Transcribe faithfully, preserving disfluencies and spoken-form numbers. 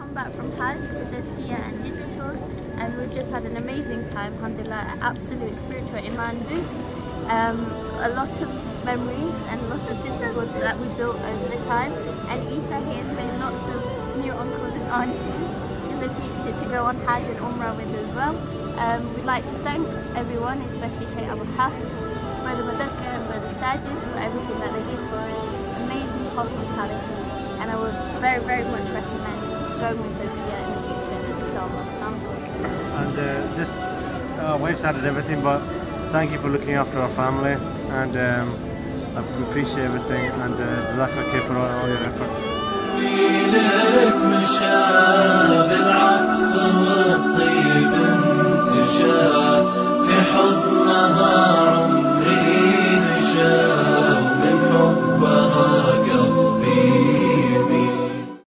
come back from Hajj with the skier and hijra tours, and we've just had an amazing time, alhamdulillah, absolute spiritual iman boost, um, a lot of memories and lots of sisterhood that we built over the time, and Isa here has made lots of new uncles and aunties in the future to go on Hajj and Umrah with as well. Um, we'd like to thank everyone, especially Sheikh Abu Hafs, Brother Mudakar and Brother Sajid for everything that they did for us, amazing hospitality, and I would very very much recommend going with us here in the future, inshallah. And uh, just, our wife's added everything, but thank you for looking after our family, and um, I appreciate everything, and uh, Jazakallah khair for all, all your efforts.